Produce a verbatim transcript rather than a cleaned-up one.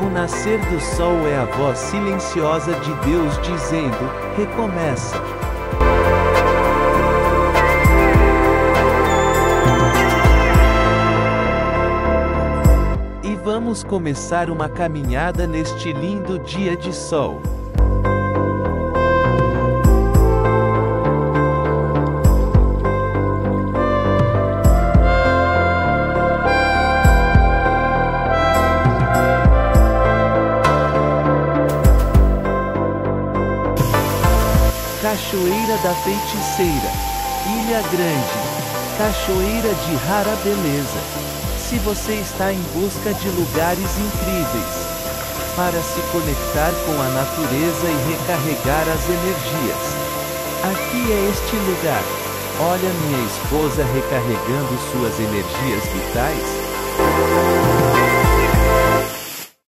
O nascer do sol é a voz silenciosa de Deus dizendo: recomeça. E vamos começar uma caminhada neste lindo dia de sol. Cachoeira da Feiticeira, Ilha Grande, cachoeira de rara beleza. Se você está em busca de lugares incríveis para se conectar com a natureza e recarregar as energias, aqui é este lugar. Olha minha esposa recarregando suas energias vitais.